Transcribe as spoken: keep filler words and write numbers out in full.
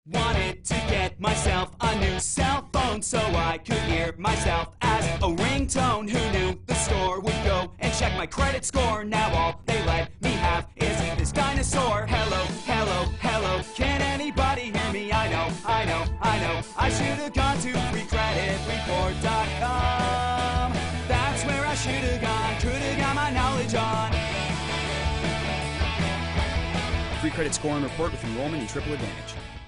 Wanted to get myself a new cell phone so I could hear myself as a ringtone. Who knew the store would go and check my credit score? Now all they let me have is this dinosaur. Hello, hello, hello, can anybody hear me? I know, I know, I know, I should have gone to free credit report dot com. That's where I should have gone, could have got my knowledge on. Free credit score and report with enrollment in Triple Advantage.